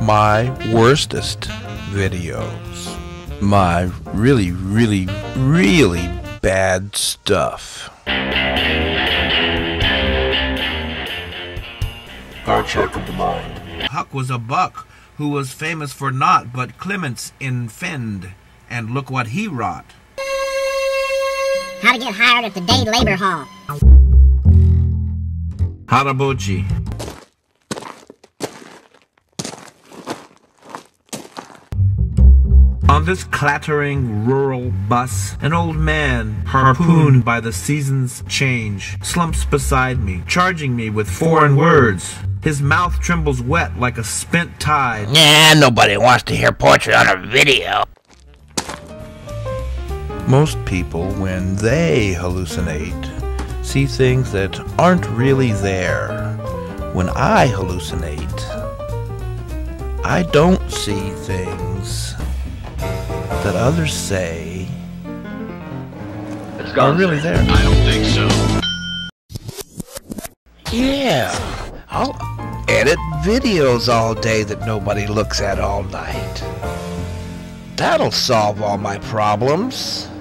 my worstest videos. My really, really, really bad stuff. Our check of the mind. Huck was a buck who was famous for naught but Clements in Fend, and look what he wrought. How to get hired at the day labor hall. Harabuchi. On this clattering rural bus, an old man, harpooned by the season's change, slumps beside me, charging me with foreign words. His mouth trembles wet like a spent tide. Nah, nobody wants to hear poetry on a video. Most people, when they hallucinate, see things that aren't really there. When I hallucinate, I don't see things that others say are really there. I don't think so. Yeah, I'll edit videos all day that nobody looks at all night. That'll solve all my problems.